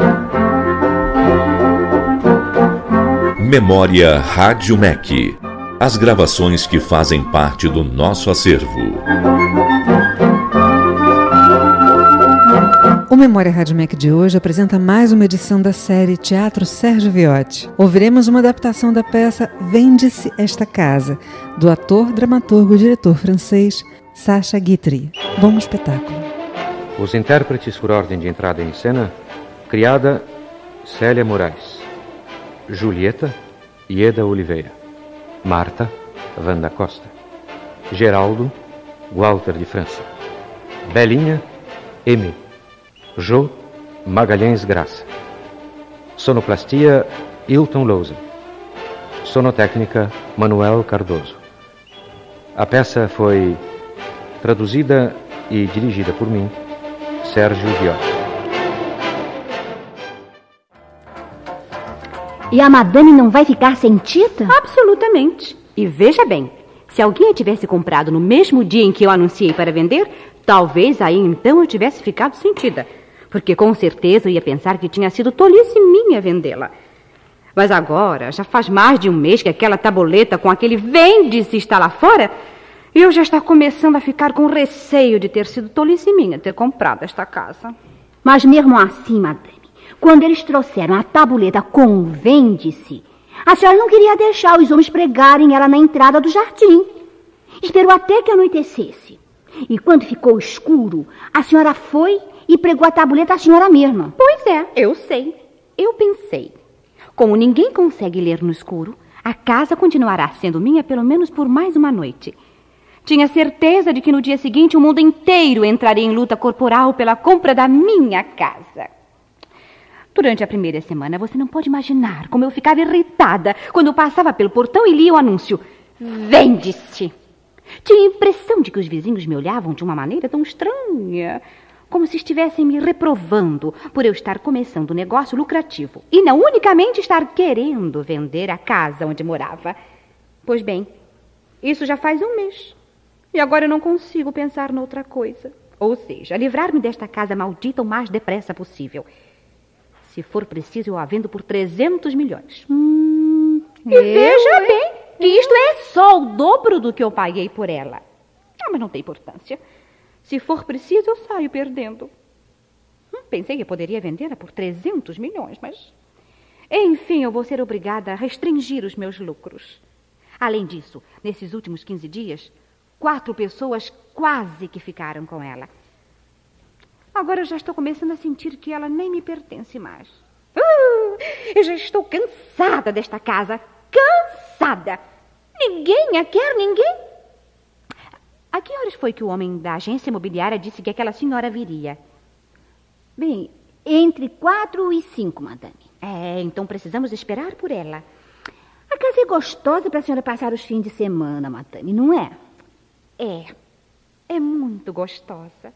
Memória Rádio MEC. As gravações que fazem parte do nosso acervo. O Memória Rádio MEC de hoje apresenta mais uma edição da série Teatro Sérgio Viotti. Ouviremos uma adaptação da peça Vende-se Esta Casa, do ator, dramaturgo e diretor francês Sacha Guitry. Bom espetáculo. Os intérpretes por ordem de entrada em cena: criada Célia Moraes, Julieta Ieda Oliveira, Marta Wanda Costa, Geraldo Walter de França, Belinha Emê, Jô Magalhães Graça, sonoplastia Hilton Lousa, sonotécnica Manuel Cardoso. A peça foi traduzida e dirigida por mim, Sérgio Viotti. E a madame não vai ficar sentida? Absolutamente. E veja bem, se alguém a tivesse comprado no mesmo dia em que eu anunciei para vender, talvez aí então eu tivesse ficado sentida. Porque com certeza eu ia pensar que tinha sido tolice minha vendê-la. Mas agora, já faz mais de um mês que aquela tabuleta com aquele vende-se está lá fora, e eu já estou começando a ficar com receio de ter sido tolice minha ter comprado esta casa. Mas mesmo assim, madame, quando eles trouxeram a tabuleta com vende-se, a senhora não queria deixar os homens pregarem ela na entrada do jardim. Esperou até que anoitecesse. E quando ficou escuro, a senhora foi e pregou a tabuleta à senhora mesma. Pois é, eu sei. Eu pensei. Como ninguém consegue ler no escuro, a casa continuará sendo minha pelo menos por mais uma noite. Tinha certeza de que no dia seguinte o mundo inteiro entraria em luta corporal pela compra da minha casa. Durante a primeira semana, você não pode imaginar como eu ficava irritada quando eu passava pelo portão e lia o anúncio: vende-se. Tinha a impressão de que os vizinhos me olhavam de uma maneira tão estranha, como se estivessem me reprovando por eu estar começando um negócio lucrativo e não unicamente estar querendo vender a casa onde morava. Pois bem, isso já faz um mês. E agora eu não consigo pensar noutra coisa. Ou seja, livrar-me desta casa maldita o mais depressa possível. Se for preciso, eu a vendo por 300 milhões. E veja bem que isto é só o dobro do que eu paguei por ela. Mas não tem importância. Se for preciso, eu saio perdendo. Pensei que poderia vendê-la por 300 milhões, mas... Enfim, eu vou ser obrigada a restringir os meus lucros. Além disso, nesses últimos 15 dias, 4 pessoas quase que ficaram com ela. Agora eu já estou começando a sentir que ela nem me pertence mais. Eu já estou cansada desta casa. Cansada! Ninguém a quer, ninguém. A que horas foi que o homem da agência imobiliária disse que aquela senhora viria? Bem, entre 4 e 5, madame. Então precisamos esperar por ela. A casa é gostosa para a senhora passar os fins de semana, madame, não é? É muito gostosa.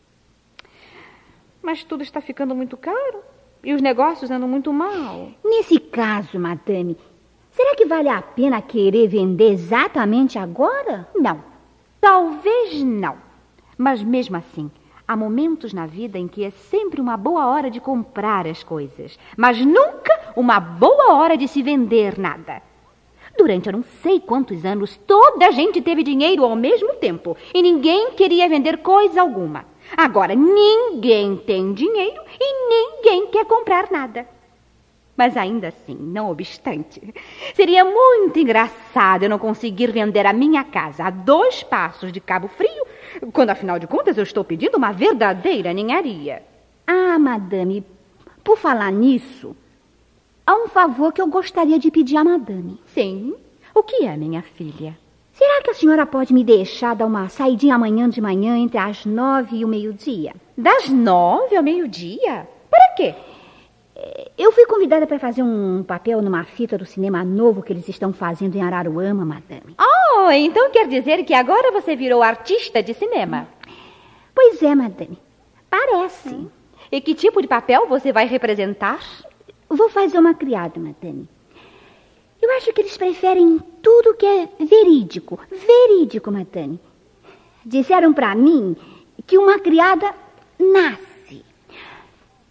Mas tudo está ficando muito caro e os negócios andam muito mal. Nesse caso, madame, será que vale a pena querer vender exatamente agora? Não, talvez não. Mas mesmo assim, há momentos na vida em que é sempre uma boa hora de comprar as coisas, mas nunca uma boa hora de se vender nada. Durante eu não sei quantos anos, toda a gente teve dinheiro ao mesmo tempo e ninguém queria vender coisa alguma. Agora, ninguém tem dinheiro e ninguém quer comprar nada. Mas ainda assim, não obstante, seria muito engraçado eu não conseguir vender a minha casa a 2 passos de Cabo Frio, quando, afinal de contas, eu estou pedindo uma verdadeira ninharia. Ah, madame, por falar nisso, há um favor que eu gostaria de pedir à madame. Sim? O que é, minha filha? Será que a senhora pode me deixar dar uma saidinha amanhã de manhã entre as 9 e o meio-dia? Das 9 ao meio-dia? Para quê? Eu fui convidada para fazer um papel numa fita do cinema novo que eles estão fazendo em Araruama, madame. Oh, então quer dizer que agora você virou artista de cinema? Pois é, madame. Parece. E que tipo de papel você vai representar? Vou fazer uma criada, madame. Eu acho que eles preferem tudo que é verídico. Verídico, madame. Disseram para mim que uma criada nasce.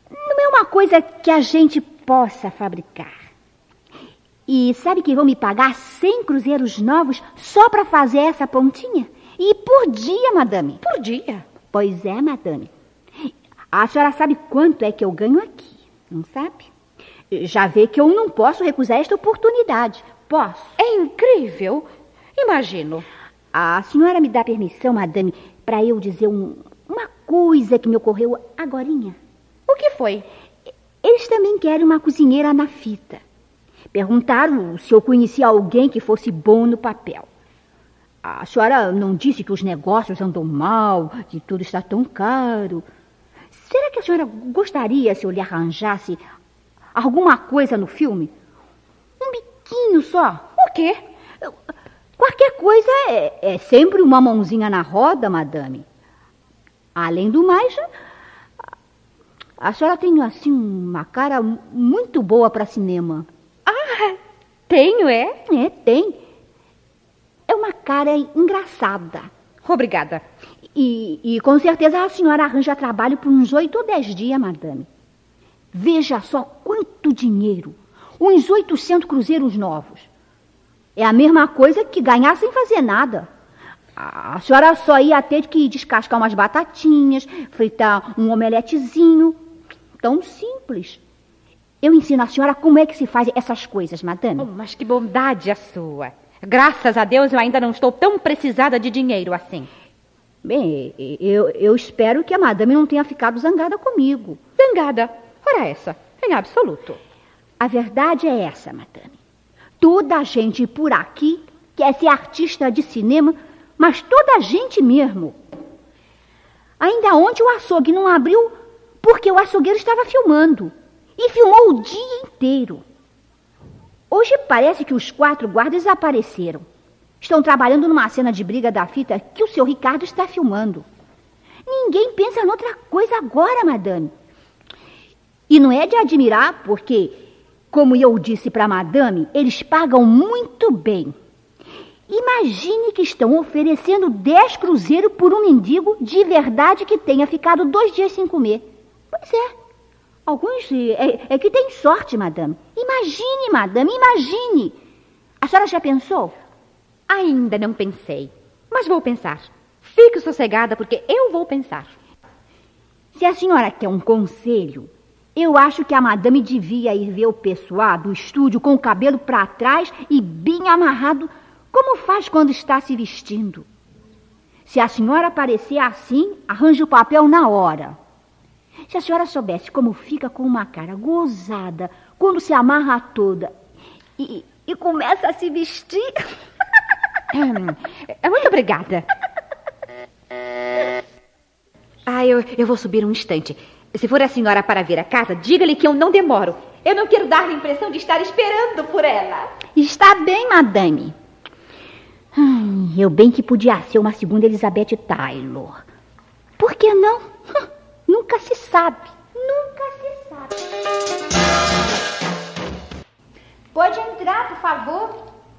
Não é uma coisa que a gente possa fabricar. E sabe que vão me pagar 100 cruzeiros novos só para fazer essa pontinha? E por dia, madame. Por dia? Pois é, madame. A senhora sabe quanto é que eu ganho aqui, não sabe? Já vê que eu não posso recusar esta oportunidade. Posso? É incrível. Imagino. A senhora me dá permissão, madame, para eu dizer uma coisa que me ocorreu agorinha? O que foi? Eles também querem uma cozinheira na fita. Perguntaram se eu conhecia alguém que fosse bom no papel. A senhora não disse que os negócios andam mal, que tudo está tão caro. Será que a senhora gostaria se eu lhe arranjasse alguma coisa no filme? Um biquinho só. O quê? Qualquer coisa é sempre uma mãozinha na roda, madame. Além do mais, a senhora tem, assim, uma cara muito boa para cinema. Ah, tenho, é? É, tem. É uma cara engraçada. Obrigada. E com certeza a senhora arranja trabalho por uns 8 ou 10 dias, madame. Veja só quanto dinheiro. Uns 800 cruzeiros novos. É a mesma coisa que ganhar sem fazer nada. A senhora só ia ter que descascar umas batatinhas, fritar um omeletezinho. Tão simples. Eu ensino a senhora como é que se faz essas coisas, madame. Oh, mas que bondade a sua. Graças a Deus eu ainda não estou tão precisada de dinheiro assim. Bem, eu espero que a madame não tenha ficado zangada comigo. Zangada? Ora essa, em absoluto. A verdade é essa, madame. Toda a gente por aqui quer ser artista de cinema, mas toda a gente mesmo. Ainda ontem o açougue não abriu porque o açougueiro estava filmando. E filmou o dia inteiro. Hoje parece que os 4 guardas apareceram. Estão trabalhando numa cena de briga da fita que o seu Ricardo está filmando. Ninguém pensa noutra coisa agora, madame. E não é de admirar porque, como eu disse para a madame, eles pagam muito bem. Imagine que estão oferecendo 10 cruzeiros por um mendigo de verdade que tenha ficado 2 dias sem comer. Pois é. Alguns é que tem sorte, madame. Imagine, madame, imagine. A senhora já pensou? Ainda não pensei, mas vou pensar. Fique sossegada, porque eu vou pensar. Se a senhora quer um conselho, eu acho que a madame devia ir ver o pessoal do estúdio com o cabelo para trás e bem amarrado, como faz quando está se vestindo. Se a senhora aparecer assim, arranje o papel na hora. Se a senhora soubesse como fica com uma cara gozada quando se amarra toda e começa a se vestir... Muito obrigada. Eu vou subir um instante. Se for a senhora para ver a casa, diga-lhe que eu não demoro. Eu não quero dar a impressão de estar esperando por ela. Está bem, madame. Eu bem que podia ser uma segunda Elizabeth Taylor. Por que não? Nunca se sabe. Nunca se sabe. Pode entrar, por favor?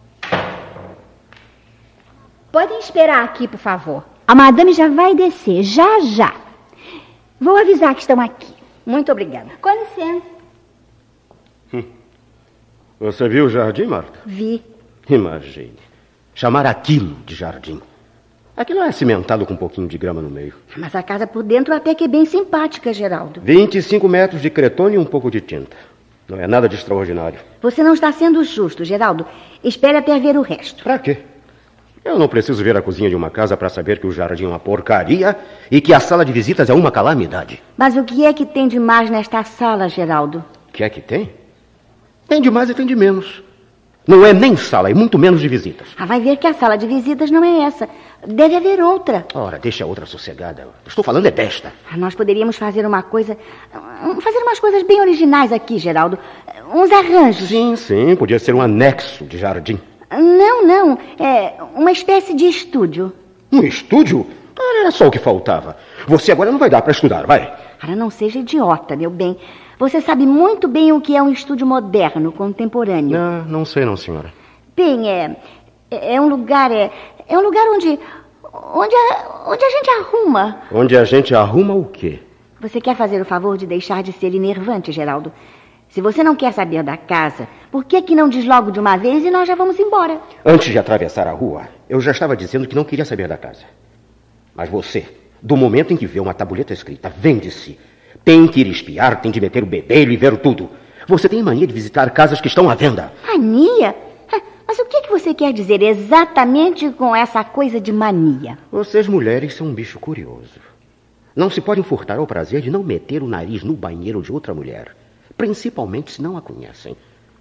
Podem esperar aqui, por favor. A madame já vai descer, já, já. Vou avisar que estão aqui. Muito obrigada. Com licença. Você viu o jardim, Marta? Vi. Imagine. Chamar aquilo de jardim. Aquilo é cimentado com um pouquinho de grama no meio. Mas a casa por dentro até que é bem simpática, Geraldo. 25 metros de cretone e um pouco de tinta. Não é nada de extraordinário. Você não está sendo justo, Geraldo. Espere até ver o resto. Pra quê? Eu não preciso ver a cozinha de uma casa para saber que o jardim é uma porcaria e que a sala de visitas é uma calamidade. Mas o que é que tem de mais nesta sala, Geraldo? O que é que tem? Tem de mais e tem de menos. Não é nem sala, e muito menos de visitas. Vai ver que a sala de visitas não é essa. Deve haver outra. Ora, deixa a outra sossegada. Estou falando é desta. Nós poderíamos fazer uma coisa... Fazer umas coisas bem originais aqui, Geraldo. Uns arranjos. Sim, podia ser um anexo de jardim. Não. É uma espécie de estúdio. Um estúdio? Era só o que faltava. Você agora não vai dar para estudar, vai. Não seja idiota, meu bem. Você sabe muito bem o que é um estúdio moderno, contemporâneo. Não sei não, senhora. Bem, é um lugar... É um lugar onde a gente arruma. Onde a gente arruma o quê? Você quer fazer o favor de deixar de ser enervante, Geraldo? Se você não quer saber da casa, por que não diz logo de uma vez e nós já vamos embora? Antes de atravessar a rua, eu já estava dizendo que não queria saber da casa. Mas você, do momento em que vê uma tabuleta escrita, vende-se, tem que ir espiar, tem de meter o bedelho e ver tudo. Você tem mania de visitar casas que estão à venda. Mania? Mas o que você quer dizer exatamente com essa coisa de mania? Vocês mulheres são um bicho curioso. Não se podem furtar ao prazer de não meter o nariz no banheiro de outra mulher, principalmente se não a conhecem.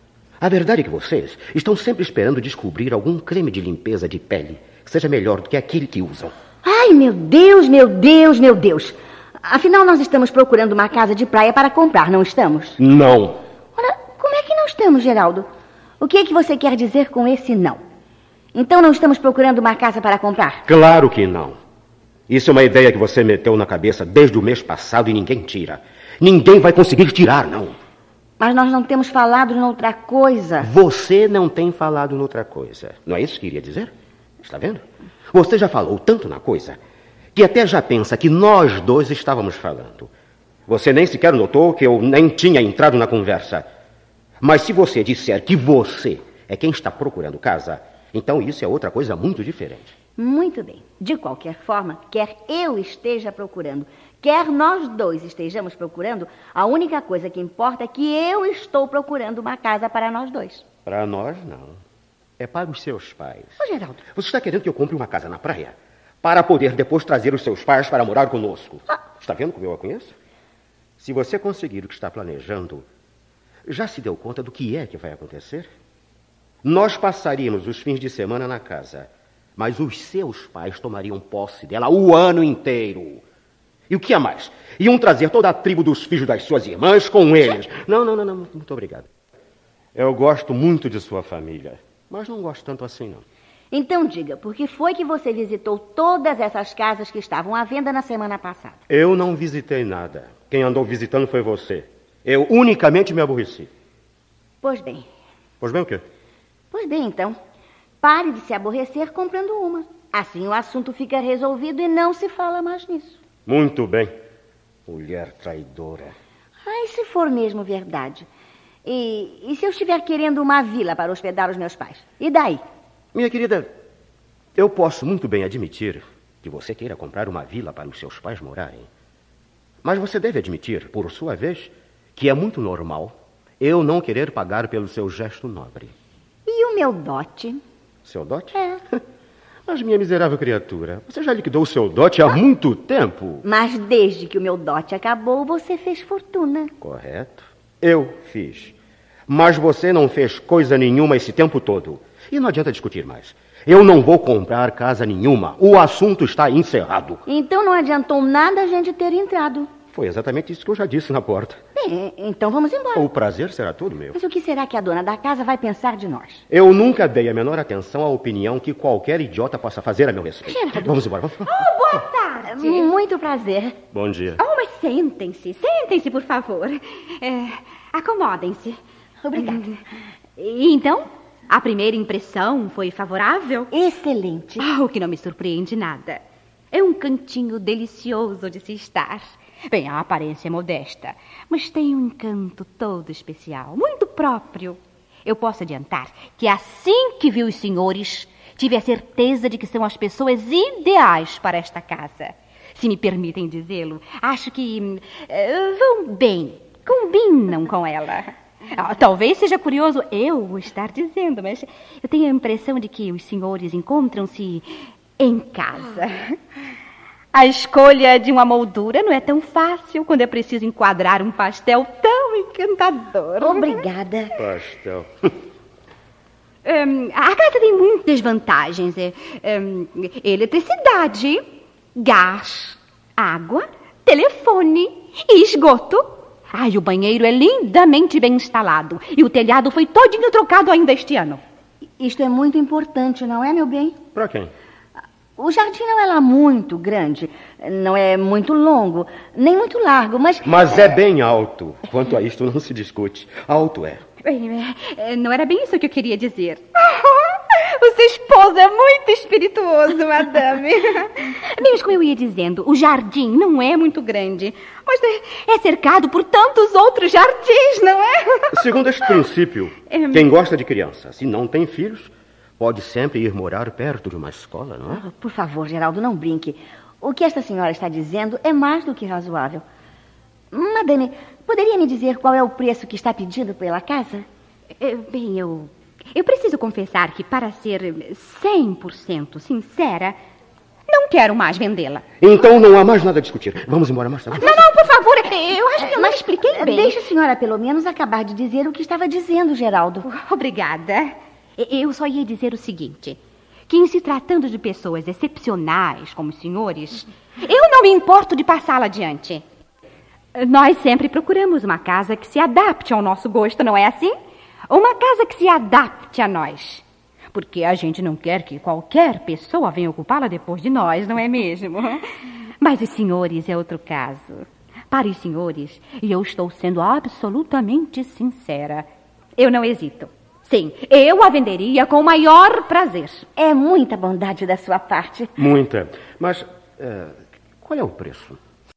A verdade é que vocês estão sempre esperando descobrir algum creme de limpeza de pele que seja melhor do que aquele que usam. Ai, meu Deus, meu Deus, meu Deus. Afinal, nós estamos procurando uma casa de praia para comprar, não estamos? Não. Ora, como é que não estamos, Geraldo? O que é que você quer dizer com esse não? Então não estamos procurando uma casa para comprar? Claro que não. Isso é uma ideia que você meteu na cabeça desde o mês passado e ninguém tira. Ninguém vai conseguir tirar, não. Mas nós não temos falado noutra coisa. Você não tem falado noutra coisa. Não é isso que queria dizer? Está vendo? Você já falou tanto na coisa que até já pensa que nós dois estávamos falando. Você nem sequer notou que eu nem tinha entrado na conversa. Mas se você disser que você é quem está procurando casa, então isso é outra coisa muito diferente. Muito bem. De qualquer forma, quer eu esteja procurando, quer nós dois estejamos procurando, a única coisa que importa é que eu estou procurando uma casa para nós dois. Para nós, não. É para os seus pais. Ô, Geraldo. Você está querendo que eu compre uma casa na praia para poder depois trazer os seus pais para morar conosco? Está vendo como eu a conheço? Se você conseguir o que está planejando, já se deu conta do que é que vai acontecer? Nós passaríamos os fins de semana na casa, mas os seus pais tomariam posse dela o ano inteiro. E o que é mais? Iam trazer toda a tribo dos filhos das suas irmãs com eles. Não, muito obrigado. Eu gosto muito de sua família, mas não gosto tanto assim, não. Então diga, por que foi que você visitou todas essas casas que estavam à venda na semana passada? Eu não visitei nada. Quem andou visitando foi você. Eu unicamente me aborreci. Pois bem. Pois bem o quê? Pois bem, então. Pare de se aborrecer comprando uma. Assim o assunto fica resolvido e não se fala mais nisso. Muito bem. Mulher traidora. Ai, se for mesmo verdade. E se eu estiver querendo uma vila para hospedar os meus pais? E daí? Minha querida, eu posso muito bem admitir que você queira comprar uma vila para os seus pais morarem. Mas você deve admitir, por sua vez, que é muito normal eu não querer pagar pelo seu gesto nobre. E o meu dote? Seu dote? É. Mas, minha miserável criatura, você já liquidou o seu dote há muito tempo. Mas desde que o meu dote acabou, você fez fortuna. Correto. Eu fiz. Mas você não fez coisa nenhuma esse tempo todo. E não adianta discutir mais. Eu não vou comprar casa nenhuma. O assunto está encerrado. Então não adiantou nada a gente ter entrado. Foi exatamente isso que eu já disse na porta. Bem, então vamos embora. O prazer será todo meu. Mas o que será que a dona da casa vai pensar de nós? Eu nunca dei a menor atenção à opinião que qualquer idiota possa fazer a meu respeito. Geraldo. Vamos embora. Vamos. Oh, boa tarde. Muito prazer. Bom dia. Oh, mas sentem-se, por favor. Acomodem-se. Obrigada. E então, a primeira impressão foi favorável? Excelente. O que não me surpreende nada. É um cantinho delicioso de se estar. Bem, a aparência é modesta, mas tem um encanto todo especial, muito próprio. Eu posso adiantar que assim que vi os senhores, tive a certeza de que são as pessoas ideais para esta casa. Se me permitem dizê-lo, acho que vão bem, combinam com ela. Talvez seja curioso eu estar dizendo, mas eu tenho a impressão de que os senhores encontram-se em casa. A escolha de uma moldura não é tão fácil quando é preciso enquadrar um pastel tão encantador. Obrigada. Pastel. A casa tem muitas vantagens. Eletricidade, gás, água, telefone e esgoto. O banheiro é lindamente bem instalado e o telhado foi todinho trocado ainda este ano. Isto é muito importante, não é, meu bem? Para quem? O jardim não é lá muito grande, não é muito longo, nem muito largo, mas... Mas é bem alto. Quanto a isto não se discute. Alto é. Bem, não era bem isso que eu queria dizer. O seu esposo é muito espirituoso, madame. Bem, mas como eu ia dizendo, o jardim não é muito grande, mas é cercado por tantos outros jardins, não é? Segundo este princípio, quem gosta de crianças e não tem filhos, pode sempre ir morar perto de uma escola, não é? Por favor, Geraldo, não brinque. O que esta senhora está dizendo é mais do que razoável. Madame, poderia me dizer qual é o preço que está pedindo pela casa? Bem, eu preciso confessar que, para ser 100% sincera, não quero mais vendê-la. Então não há mais nada a discutir. Vamos embora, Marta. Não, por favor. Eu acho que eu não expliquei bem. Deixa a senhora, pelo menos, acabar de dizer o que estava dizendo, Geraldo. Obrigada. Eu só ia dizer o seguinte, que em se tratando de pessoas excepcionais, como os senhores, eu não me importo de passá-la adiante. Nós sempre procuramos uma casa que se adapte ao nosso gosto, não é assim? Uma casa que se adapte a nós. Porque a gente não quer que qualquer pessoa venha ocupá-la depois de nós, não é mesmo? Mas os senhores é outro caso. Para os senhores, e eu estou sendo absolutamente sincera, eu não hesito. Sim, eu a venderia com o maior prazer. É muita bondade da sua parte. Muita. Mas qual é o preço?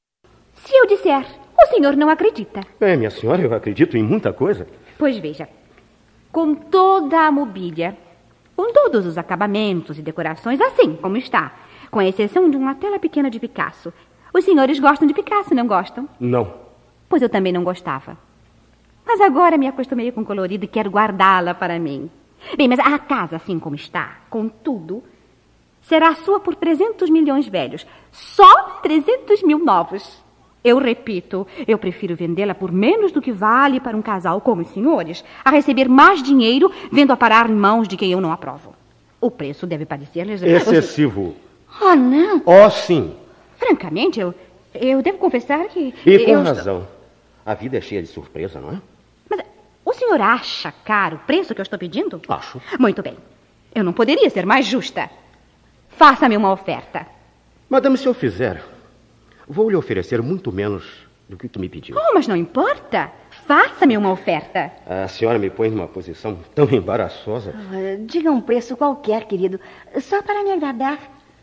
Se eu disser, o senhor não acredita. Minha senhora, eu acredito em muita coisa. Pois veja, com toda a mobília, com todos os acabamentos e decorações assim como está, com a exceção de uma tela pequena de Picasso. Os senhores gostam de Picasso, não gostam? Não. Pois eu também não gostava. Mas agora me acostumei com o colorido e quero guardá-la para mim. Bem, mas a casa assim como está, com tudo, será sua por 300 milhões velhos. Só 300 mil novos. Eu repito, eu prefiro vendê-la por menos do que vale para um casal como os senhores, a receber mais dinheiro vendo-a parar em mãos de quem eu não aprovo. O preço deve parecer-lhes... excessivo. Oh, não. Oh, sim. Francamente, eu devo confessar que... E com razão. A vida é cheia de surpresa, não é? Mas o senhor acha caro o preço que eu estou pedindo? Acho. Muito bem. Eu não poderia ser mais justa. Faça-me uma oferta. Madame, se eu fizer, vou lhe oferecer muito menos do que tu me pediu. Oh, mas não importa. Faça-me uma oferta. A senhora me põe numa posição tão embaraçosa. Diga um preço qualquer, querido, só para me agradar.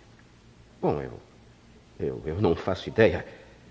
Bom, eu não faço ideia.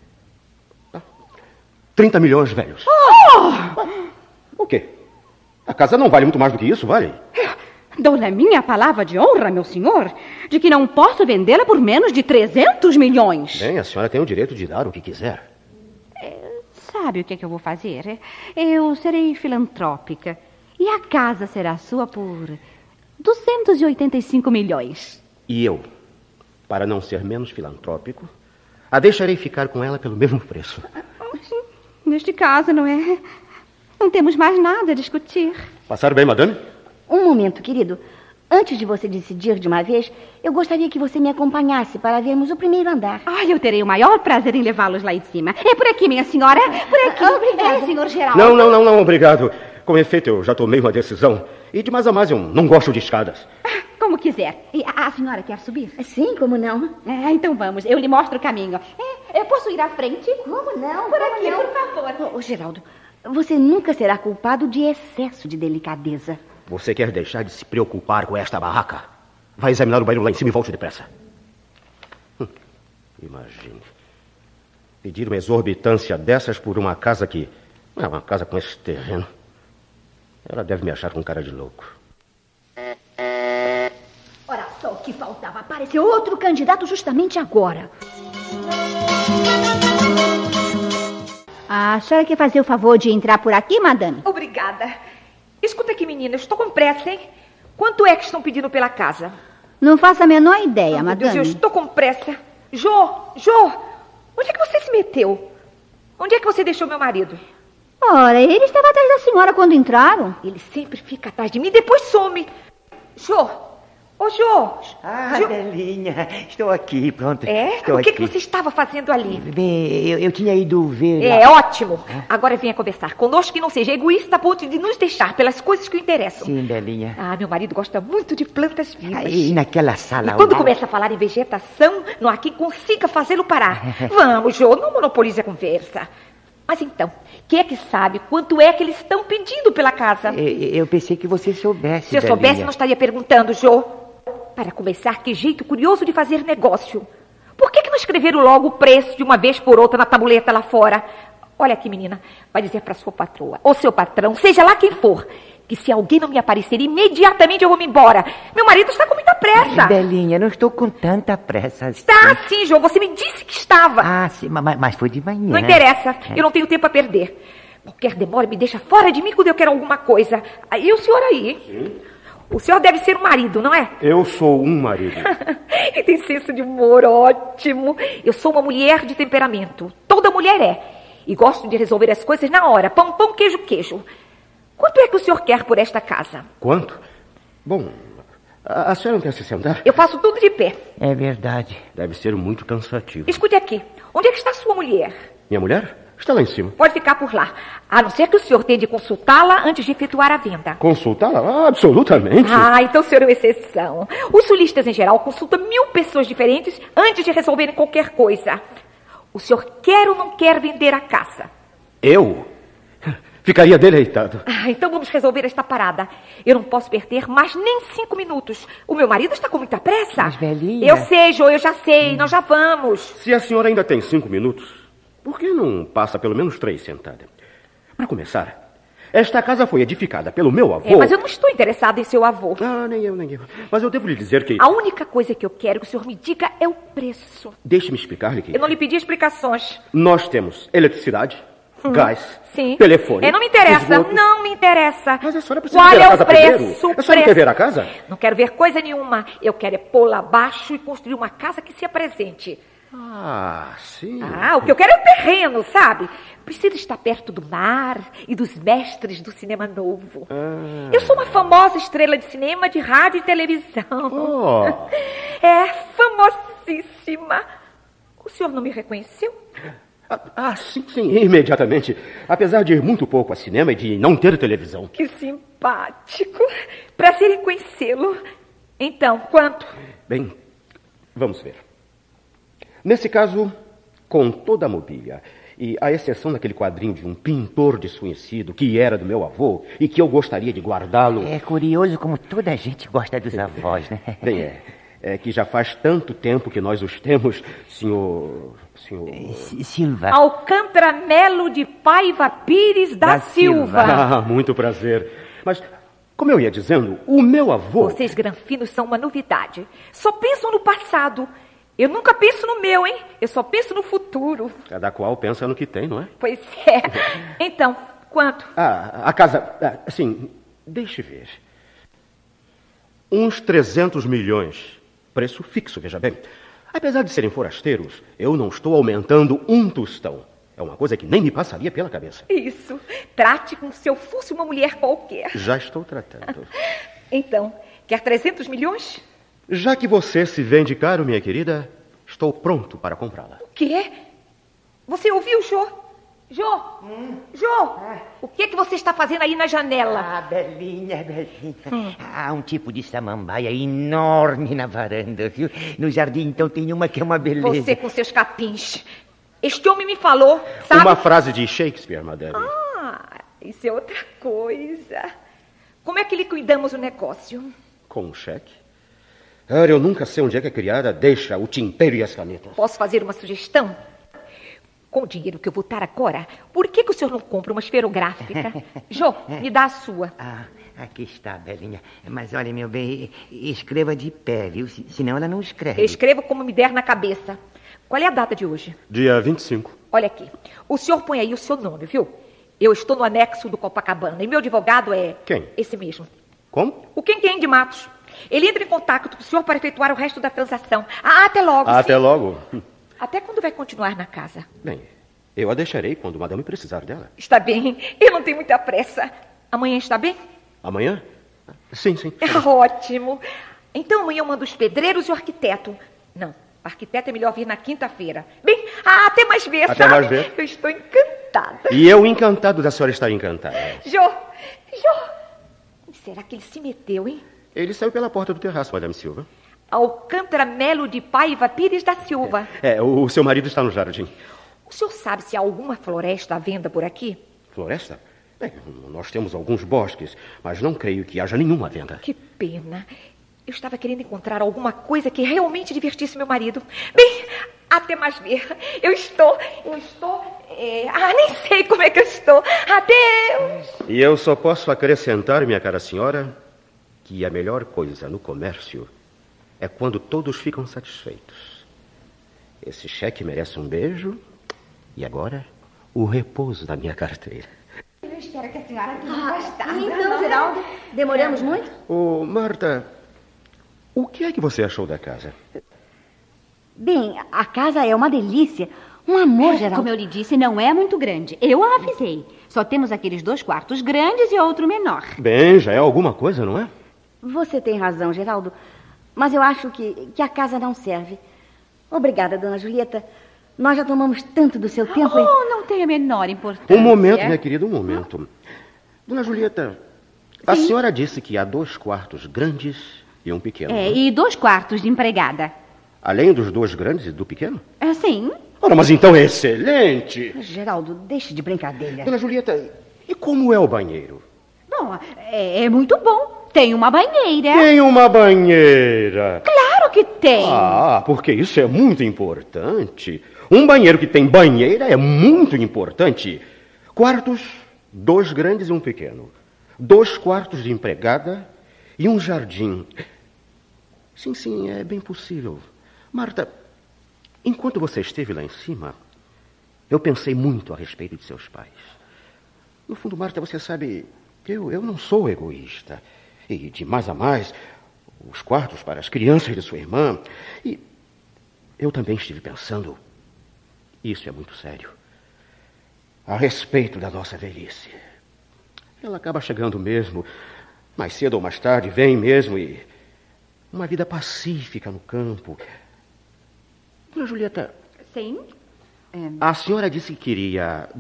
30 milhões velhos. O quê? A casa não vale muito mais do que isso, vale? Dou-lhe a minha palavra de honra, meu senhor, de que não posso vendê-la por menos de 300 milhões. Bem, a senhora tem o direito de dar o que quiser. Sabe o que é que eu vou fazer? Eu serei filantrópica. E a casa será sua por 285 milhões. E eu, para não ser menos filantrópico, a deixarei ficar com ela pelo mesmo preço. Neste caso, não é? Não temos mais nada a discutir. Passar bem, madame? Um momento, querido. Antes de você decidir de uma vez, eu gostaria que você me acompanhasse para vermos o primeiro andar. Eu terei o maior prazer em levá-los lá em cima. É por aqui, minha senhora. Por aqui. Obrigada. Senhor Geraldo. Não, obrigado. Com efeito, eu já tomei uma decisão. E de mais a mais, eu não gosto de escadas. Como quiser. E a senhora quer subir? Sim, como não? Então vamos. Eu lhe mostro o caminho. Eu posso ir à frente? Como não? Por aqui, por favor. Geraldo, você nunca será culpado de excesso de delicadeza. Você quer deixar de se preocupar com esta barraca? Vai examinar o banheiro lá em cima e volte depressa. Imagine. Pedir uma exorbitância dessas por uma casa que... É uma casa com esse terreno. Ela deve me achar com cara de louco. Ora só o que faltava. Apareceu outro candidato justamente agora. A senhora quer fazer o favor de entrar por aqui, madame? Obrigada. Escuta aqui, menina, eu estou com pressa, hein? Quanto é que estão pedindo pela casa? Não faço a menor ideia, Meu Deus, madame. eu estou com pressa. Jô, onde é que você se meteu? Onde é que você deixou meu marido? Ora, ele estava atrás da senhora quando entraram. Ele sempre fica atrás de mim e depois some. Jô, Jô. Delinha, estou aqui, pronto. O que você estava fazendo ali? Bem, eu tinha ido ver... Ótimo. Agora venha conversar conosco e não seja egoísta a ponto de nos deixar pelas coisas que o interessam. Sim, Delinha. Meu marido gosta muito de plantas vivas. E naquela sala... E quando começa a falar em vegetação, não há quem consiga fazê-lo parar. Vamos, Jô, não monopolize a conversa. Mas então, quem é que sabe quanto é que eles estão pedindo pela casa? Eu pensei que você soubesse, Se eu soubesse, não estaria perguntando, Jô. Para começar, que jeito curioso de fazer negócio. Por que não escreveram logo o preço de uma vez por outra na tabuleta lá fora? Olha aqui, menina, vai dizer para sua patroa, ou seu patrão, seja lá quem for, que se alguém não me aparecer, imediatamente eu vou me embora. Meu marido está com muita pressa. Belinha, não estou com tanta pressa assim. Está sim, Jô, você me disse que estava. Ah, sim, mas foi de manhã. Não interessa, eu não tenho tempo a perder. Qualquer demora me deixa fora de mim quando eu quero alguma coisa. E o senhor aí, hein? Sim. O senhor deve ser um marido, não é? Eu sou um marido. E tem senso de humor ótimo. Eu sou uma mulher de temperamento. Toda mulher é. E gosto de resolver as coisas na hora. Pão, pão, queijo, queijo. Quanto é que o senhor quer por esta casa? Quanto? Bom, a senhora não quer se sentar? Eu faço tudo de pé. É verdade. Deve ser muito cansativo. Escute aqui. Onde é que está sua mulher? Minha mulher? Está lá em cima. Pode ficar por lá. A não ser que o senhor tenha de consultá-la antes de efetuar a venda. Consultá-la? Ah, absolutamente. Ah, então o senhor é uma exceção. Os sulistas, em geral, consultam 1000 pessoas diferentes antes de resolverem qualquer coisa. O senhor quer ou não quer vender a casa? Eu? Ficaria deleitado. Ah, então vamos resolver esta parada. Eu não posso perder mais nem 5 minutos. O meu marido está com muita pressa. Mas, Belinha... Eu sei, Jô, eu já sei. Nós já vamos. Se a senhora ainda tem 5 minutos, por que não passa pelo menos 3 sentada? Para começar, esta casa foi edificada pelo meu avô... Mas eu não estou interessada em seu avô. Ah, nem eu. Mas eu devo lhe dizer que... A única coisa que eu quero que o senhor me diga é o preço. Deixe-me explicar-lhe que... Eu não lhe pedi explicações. Nós temos eletricidade, gás, sim. telefone... Não me interessa, esgoto. não me interessa. Mas a senhora precisa Qual ver é a casa o preço? primeiro. A senhora quer ver a casa? Não quero ver coisa nenhuma. Eu quero é pô-la abaixo e construir uma casa que se apresente. Ah, sim. Ah, o que eu quero é o terreno, sabe? Preciso estar perto do mar e dos mestres do cinema novo. Eu sou uma famosa estrela de cinema, de rádio e televisão. Oh. É, famosíssima. O senhor não me reconheceu? Ah, sim, imediatamente. Apesar de ir muito pouco a cinema e de não ter televisão. Que simpático. Prazer em conhecê-lo. Então, quanto? Bem, vamos ver. Nesse caso, com toda a mobília, e à exceção daquele quadrinho de um pintor desconhecido que era do meu avô e que eu gostaria de guardá-lo... É curioso como toda a gente gosta dos avós, né? Bem, é que já faz tanto tempo que nós os temos, senhor... Silva. Alcântara Melo de Paiva Pires da Silva. Ah, muito prazer. Mas, como eu ia dizendo, o meu avô... Vocês granfinos são uma novidade. Só pensam no passado. Eu nunca penso no meu, hein? Eu só penso no futuro. Cada qual pensa no que tem, não é? Pois é. Então, quanto? A casa... assim, deixe ver. Uns 300 milhões. Preço fixo, veja bem. Apesar de serem forasteiros, eu não estou aumentando um tostão. É uma coisa que nem me passaria pela cabeça. Isso. Trate como se eu fosse uma mulher qualquer. Já estou tratando. Então, quer 300 milhões? Já que você se vende caro, minha querida, estou pronto para comprá-la. O quê? Você ouviu, Jô? Jô! Jô! O que você está fazendo aí na janela? Ah, Belinha. Há um tipo de samambaia enorme na varanda, viu? No jardim, então, tem uma que é uma beleza. Você com seus capins. Este homem me falou, sabe? Uma frase de Shakespeare, madame. Ah, isso é outra coisa. Como é que lhe cuidamos o negócio? Com um cheque? Eu nunca sei onde é que a criada deixa o tinteiro e as canetas. Posso fazer uma sugestão? Com o dinheiro que eu vou dar agora, por que o senhor não compra uma esferográfica? Jô, me dá a sua. Ah, aqui está, Belinha. Mas olha, meu bem, escreva de pé, viu? Senão ela não escreve. Eu escrevo como me der na cabeça. Qual é a data de hoje? Dia 25. Olha aqui, o senhor põe aí o seu nome, viu? Eu estou no anexo do Copacabana e meu advogado é... Quem? Esse mesmo. Como? O Quem de Matos. Ele entra em contato com o senhor para efetuar o resto da transação. Até logo. Até sim. logo. Até quando vai continuar na casa? Bem, eu a deixarei quando madame precisar dela. Está bem, eu não tenho muita pressa. Amanhã está bem? Amanhã? Sim. Ótimo. Então amanhã eu mando os pedreiros e o arquiteto. Não, o arquiteto é melhor vir na quinta-feira. Bem, até mais ver, até sabe? Mais ver. Eu estou encantada. E eu encantado da senhora estar encantada. Jô, será que ele se meteu, hein? Ele saiu pela porta do terraço, madame Silva. Alcântara Melo de Paiva Pires da Silva. O seu marido está no jardim. O senhor sabe se há alguma floresta à venda por aqui? Floresta? Bem, nós temos alguns bosques, mas não creio que haja nenhuma à venda. Que pena. Eu estava querendo encontrar alguma coisa que realmente divertisse meu marido. Bem, até mais ver. Eu estou... nem sei como é que eu estou. Adeus. E eu só posso acrescentar, minha cara senhora, que a melhor coisa no comércio é quando todos ficam satisfeitos. Esse cheque merece um beijo e agora o repouso da minha carteira. Eu espero que a senhora tenha gostado. Então, Geraldo, demoramos muito? Ô, Marta, o que é que você achou da casa? Bem, a casa é uma delícia. Um amor, Geraldo. Como eu lhe disse, não é muito grande. Eu a avisei. Só temos aqueles 2 quartos grandes e outro menor. Bem, já é alguma coisa, não é? Você tem razão, Geraldo. Mas eu acho que a casa não serve. Obrigada, dona Julieta. Nós já tomamos tanto do seu tempo. Não tem a menor importância. Um momento, minha querida, um momento. Dona Julieta, a senhora disse que há 2 quartos grandes e um pequeno. E 2 quartos de empregada. Além dos 2 grandes e do pequeno? Sim. Ora, mas então é excelente. Geraldo, deixe de brincadeira. Dona Julieta, e como é o banheiro? Bom, é muito bom. Tem uma banheira. Tem uma banheira. Claro que tem. Porque isso é muito importante. Um banheiro que tem banheira é muito importante. Quartos, 2 grandes e um pequeno. 2 quartos de empregada e um jardim. Sim, é bem possível. Marta, enquanto você esteve lá em cima, eu pensei muito a respeito de seus pais. No fundo, Marta, você sabe, eu não sou egoísta. E de mais a mais, os quartos para as crianças de sua irmã. E eu também estive pensando, isso é muito sério, a respeito da nossa velhice. Ela acaba chegando mesmo, mais cedo ou mais tarde, vem mesmo e... uma vida pacífica no campo. Dona Julieta... Sim? A senhora disse que queria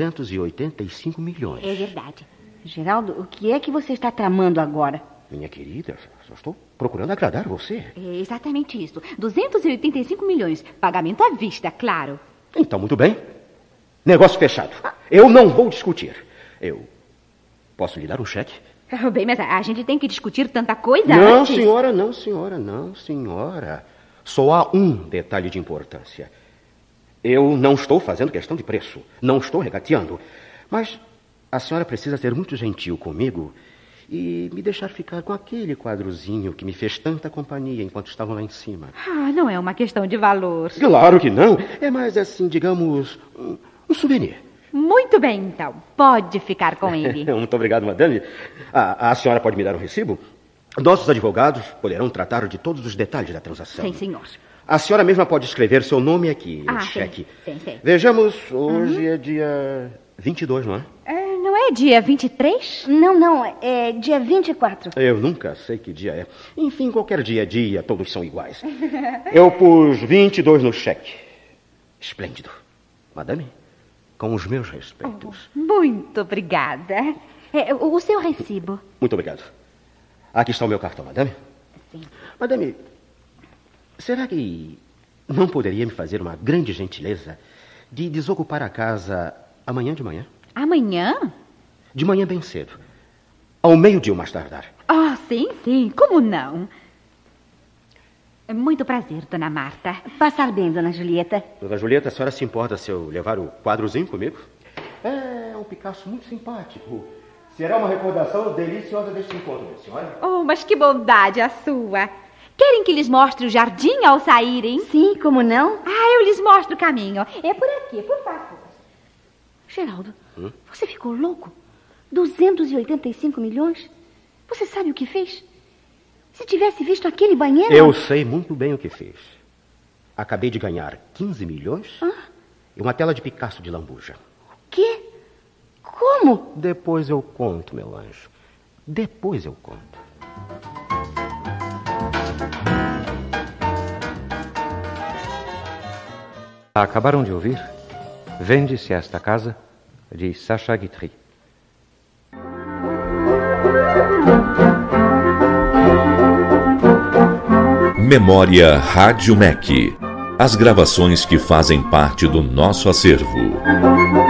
285 milhões. É verdade. Geraldo, o que é que você está tramando agora? Minha querida, só estou procurando agradar você. É exatamente isso. 285 milhões. Pagamento à vista, claro. Então, muito bem. Negócio fechado. Eu não vou discutir. Eu posso lhe dar um cheque? Bem, mas a gente tem que discutir tanta coisa Não, antes. senhora. Só há um detalhe de importância. Eu não estou fazendo questão de preço. Não estou regateando. Mas a senhora precisa ser muito gentil comigo e me deixar ficar com aquele quadrozinho que me fez tanta companhia enquanto estavam lá em cima. Não é uma questão de valor. Claro que não. É mais assim, digamos, um souvenir. Muito bem, então. Pode ficar com ele. Muito obrigado, madame. A senhora pode me dar um recibo? Nossos advogados poderão tratar de todos os detalhes da transação. Sim, senhor. A senhora mesma pode escrever seu nome aqui, no cheque. Sim. Vejamos, hoje é dia 22, não é? Não é dia 23? Não, é dia 24. Eu nunca sei que dia é. Enfim, qualquer dia, todos são iguais. Eu pus 22 no cheque. Esplêndido. Madame, com os meus respeitos. Muito obrigada. O seu recibo. Muito obrigado. Aqui está o meu cartão, madame. Sim. Madame, será que não poderia me fazer uma grande gentileza de desocupar a casa amanhã de manhã? Amanhã? De manhã bem cedo. Ao meio-dia, mais tardar. Sim. Como não? Muito prazer, dona Marta. Passar bem, dona Julieta. Dona Julieta, a senhora se importa se eu levar o quadrozinho comigo? É um Picasso muito simpático. Será uma recordação deliciosa deste encontro, minha senhora. Mas que bondade a sua. Querem que lhes mostre o jardim ao saírem? Sim, como não? Eu lhes mostro o caminho. É por aqui, por favor. Geraldo, você ficou louco? 285 milhões? Você sabe o que fez? Se tivesse visto aquele banheiro... Eu sei muito bem o que fez. Acabei de ganhar 15 milhões e uma tela de Picasso de lambuja. O quê? Como? Depois eu conto, meu anjo. Depois eu conto. Acabaram de ouvir Vende-se esta casa, de Sacha Guitry. Memória Rádio MEC. As gravações que fazem parte do nosso acervo.